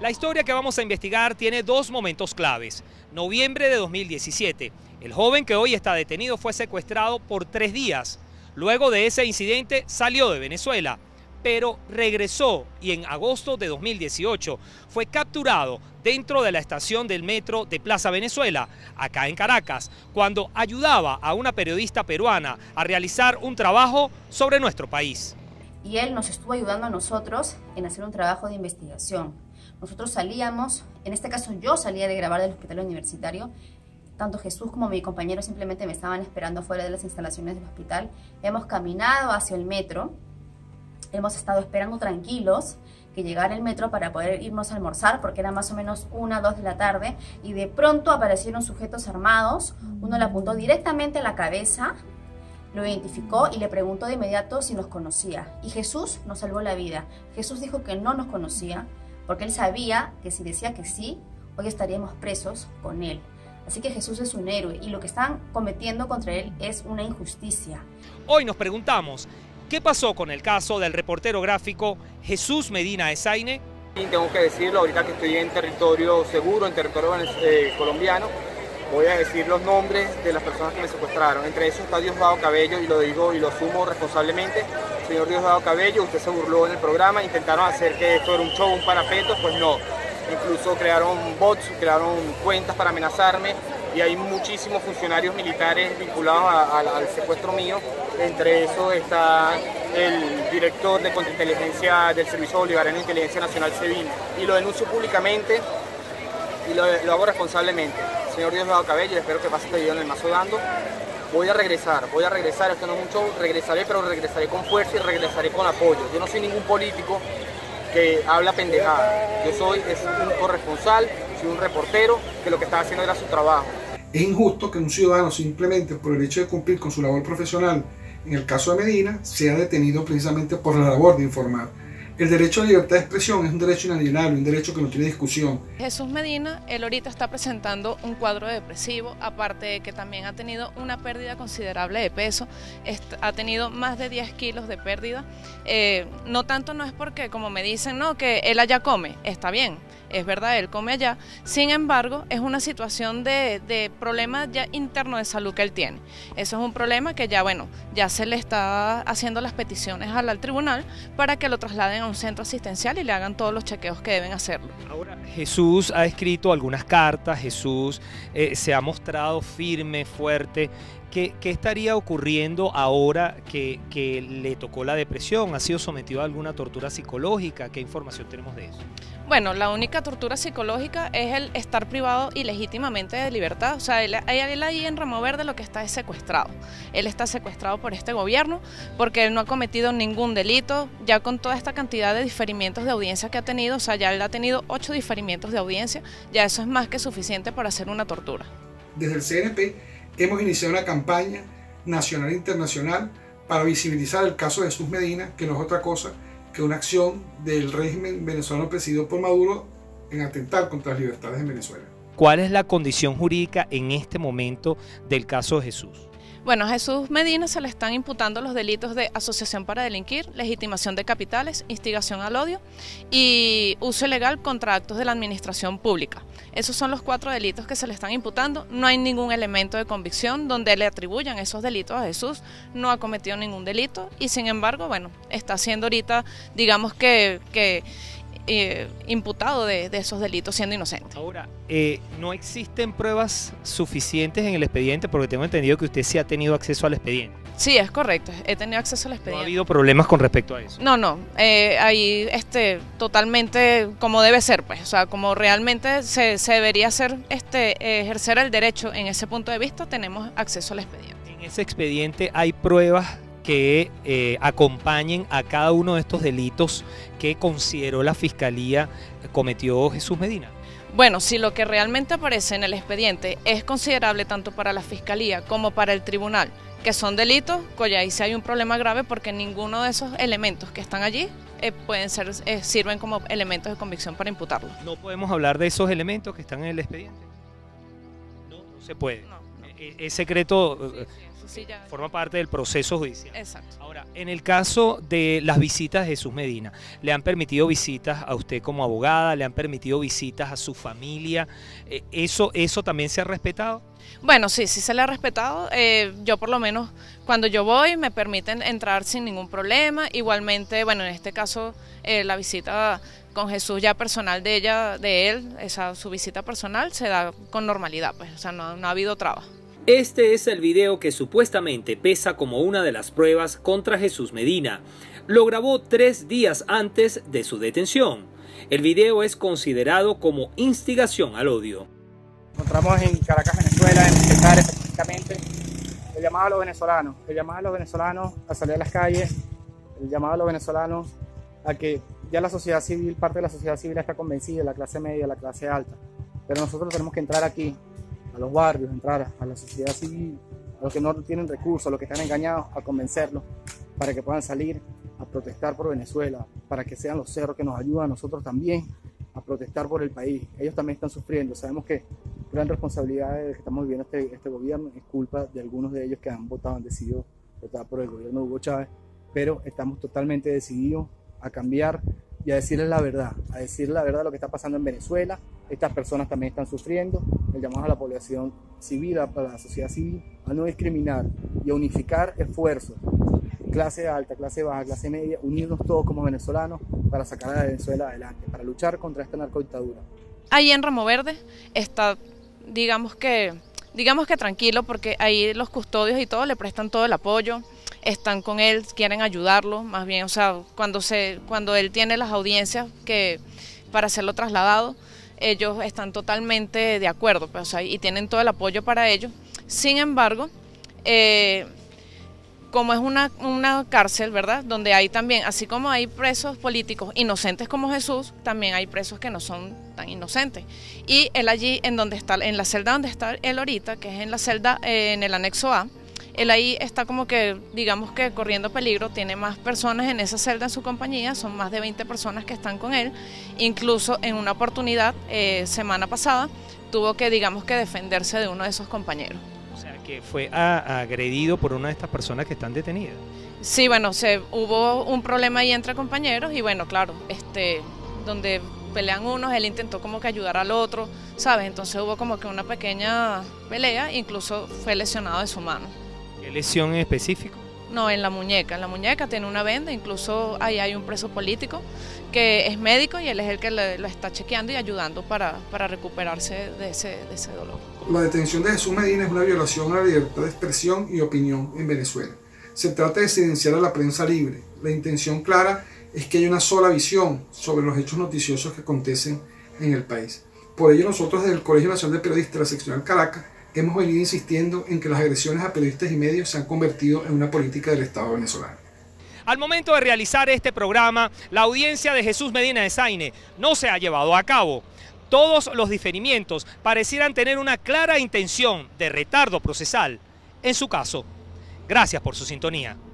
La historia que vamos a investigar tiene dos momentos claves. Noviembre de 2017. El joven que hoy está detenido fue secuestrado por 3 días. Luego de ese incidente salió de Venezuela, pero regresó y en agosto de 2018 fue capturado dentro de la estación del metro de Plaza Venezuela, acá en Caracas, cuando ayudaba a una periodista peruana a realizar un trabajo sobre nuestro país. Y él nos estuvo ayudando a nosotros en hacer un trabajo de investigación. Nosotros salíamos, en este caso yo salía de grabar del hospital universitario, tanto Jesús como mi compañero simplemente me estaban esperando fuera de las instalaciones del hospital. Hemos caminado hacia el metro, hemos estado esperando tranquilos que llegara el metro para poder irnos a almorzar, porque era más o menos 1 o 2 de la tarde, y de pronto aparecieron sujetos armados. Uno le apuntó directamente a la cabeza, lo identificó y le preguntó de inmediato si nos conocía. Y Jesús nos salvó la vida. Jesús dijo que no nos conocía, porque él sabía que si decía que sí, hoy estaríamos presos con él. Así que Jesús es un héroe y lo que están cometiendo contra él es una injusticia. Hoy nos preguntamos, ¿qué pasó con el caso del reportero gráfico Jesús Medina Ezaine? Y tengo que decirlo, ahorita que estoy en territorio seguro, en territorio colombiano, voy a decir los nombres de las personas que me secuestraron. Entre esos está Diosdado Cabello, y lo digo y lo asumo responsablemente. Señor Diosdado Cabello, usted se burló en el programa, intentaron hacer que esto era un show, un parapeto, pues no. Incluso crearon bots, crearon cuentas para amenazarme, y hay muchísimos funcionarios militares vinculados al secuestro mío. Entre eso está el director de contrainteligencia del Servicio Bolivariano de Inteligencia Nacional, SEBIN, y lo denuncio públicamente y lo hago responsablemente. Señor Diosdado Cabello, espero que pase este video en el mazo dando. Voy a regresar, esto no es un show, regresaré, pero regresaré con fuerza y regresaré con apoyo. Yo no soy ningún político que habla pendejada. Yo soy un corresponsal, soy un reportero que lo que estaba haciendo era su trabajo. Es injusto que un ciudadano, simplemente por el hecho de cumplir con su labor profesional, en el caso de Medina, sea detenido precisamente por la labor de informar. El derecho a la libertad de expresión es un derecho inalienable, un derecho que no tiene discusión. Jesús Medina, él ahorita está presentando un cuadro depresivo, aparte de que también ha tenido una pérdida considerable de peso, ha tenido más de 10 kilos de pérdida. No tanto, no es porque, como me dicen, no, que él allá come, está bien, es verdad, él come allá, sin embargo, es una situación de problema ya interno de salud que él tiene. Eso es un problema que ya, bueno, ya se le está haciendo las peticiones al tribunal para que lo trasladen a un centro asistencial y le hagan todos los chequeos que deben hacerlo. Ahora, Jesús ha escrito algunas cartas, Jesús se ha mostrado firme, fuerte. ¿Qué estaría ocurriendo ahora que le tocó la depresión? ¿Ha sido sometido a alguna tortura psicológica? ¿Qué información tenemos de eso? Bueno, la única tortura psicológica es el estar privado ilegítimamente de libertad. O sea, él ahí en Ramo Verde lo que está es secuestrado. Él está secuestrado por este gobierno porque él no ha cometido ningún delito. Ya con toda esta cantidad de diferimientos de audiencia que ha tenido, o sea, ya él ha tenido 8 diferimientos de audiencia, ya eso es más que suficiente para hacer una tortura. Desde el CNP hemos iniciado una campaña nacional e internacional para visibilizar el caso de Jesús Medina, que no es otra cosa que una acción del régimen venezolano presidido por Maduro en atentar contra las libertades en Venezuela. ¿Cuál es la condición jurídica en este momento del caso de Jesús? Bueno, a Jesús Medina se le están imputando los delitos de asociación para delinquir, legitimación de capitales, instigación al odio y uso ilegal contra actos de la administración pública. Esos son los 4 delitos que se le están imputando. No hay ningún elemento de convicción donde le atribuyan esos delitos a Jesús. No ha cometido ningún delito y sin embargo, bueno, está siendo ahorita, digamos que imputado de esos delitos siendo inocente. Ahora, no existen pruebas suficientes en el expediente porque tengo entendido que usted sí ha tenido acceso al expediente. Sí, es correcto, he tenido acceso al expediente. ¿No ha habido problemas con respecto a eso? No, ahí totalmente como debe ser, pues, o sea, como realmente se debería hacer, ejercer el derecho en ese punto de vista, tenemos acceso al expediente. En ese expediente hay pruebas que acompañen a cada uno de estos delitos que consideró la Fiscalía cometió Jesús Medina. Bueno, si lo que realmente aparece en el expediente es considerable tanto para la Fiscalía como para el Tribunal, que son delitos, pues ahí sí hay un problema grave porque ninguno de esos elementos que están allí sirven como elementos de convicción para imputarlo. ¿No podemos hablar de esos elementos que están en el expediente? No se puede. No. Es secreto, Eso sí ya. forma parte del proceso judicial. Exacto. Ahora, en el caso de las visitas de Jesús Medina, ¿le han permitido visitas a usted como abogada? ¿Le han permitido visitas a su familia? ¿Eso también se ha respetado? Bueno, sí se le ha respetado. Yo por lo menos cuando yo voy me permiten entrar sin ningún problema. Igualmente, bueno, en este caso la visita con Jesús ya personal de él, su visita personal se da con normalidad, pues, o sea, no ha habido trabas. Este es el video que supuestamente pesa como una de las pruebas contra Jesús Medina. Lo grabó 3 días antes de su detención. El video es considerado como instigación al odio. Nos encontramos en Caracas, Venezuela, en Petare específicamente. El llamado a los venezolanos a salir a las calles, el llamado a los venezolanos a que ya la sociedad civil, parte de la sociedad civil está convencida, la clase media, la clase alta. Pero nosotros tenemos que entrar aquí, a los barrios, entrar a la sociedad civil, a los que no tienen recursos, a los que están engañados, a convencerlos para que puedan salir a protestar por Venezuela, para que sean los cerros que nos ayudan a nosotros también a protestar por el país. Ellos también están sufriendo. Sabemos que gran responsabilidad de que estamos viviendo este gobierno es culpa de algunos de ellos que han decidido votar por el gobierno de Hugo Chávez, pero estamos totalmente decididos a cambiar y a decirles la verdad, de lo que está pasando en Venezuela. Estas personas también están sufriendo. El llamado a la población civil, a la sociedad civil, a no discriminar y a unificar esfuerzos. Clase alta, clase baja, clase media, unirnos todos como venezolanos para sacar a Venezuela adelante, para luchar contra esta narcodictadura. Ahí en Ramo Verde está, digamos que tranquilo, porque ahí los custodios y todo le prestan todo el apoyo, están con él, quieren ayudarlo, más bien, o sea, cuando él tiene las audiencias para hacerlo trasladado, ellos están totalmente de acuerdo, pues, o sea, y tienen todo el apoyo para ello. Sin embargo, como es una cárcel, ¿verdad?, donde hay también, así como hay presos políticos inocentes como Jesús, también hay presos que no son tan inocentes. Y él allí, en la celda donde está él ahorita, que es en la celda, en el anexo A, él ahí está como que, digamos que corriendo peligro, tiene más personas en esa celda en su compañía, son más de 20 personas que están con él. Incluso en una oportunidad, semana pasada, tuvo que, digamos que defenderse de uno de esos compañeros. O sea, que fue agredido por una de estas personas que están detenidas. Sí, bueno, hubo un problema ahí entre compañeros y bueno, claro, donde pelean unos, él intentó como que ayudar al otro, ¿sabes? Entonces hubo como que una pequeña pelea, incluso fue lesionado de su mano. ¿Qué lesión en específico? No, en la muñeca tiene una venda, incluso ahí hay un preso político que es médico y él es el que lo está chequeando y ayudando para recuperarse de ese dolor. La detención de Jesús Medina es una violación a la libertad de expresión y opinión en Venezuela. Se trata de silenciar a la prensa libre. La intención clara es que haya una sola visión sobre los hechos noticiosos que acontecen en el país. Por ello nosotros desde el Colegio Nacional de Periodistas de la Seccional Caracas hemos venido insistiendo en que las agresiones a periodistas y medios se han convertido en una política del Estado venezolano. Al momento de realizar este programa, la audiencia de Jesús Medina de Zaine no se ha llevado a cabo. Todos los diferimientos parecieran tener una clara intención de retardo procesal en su caso. Gracias por su sintonía.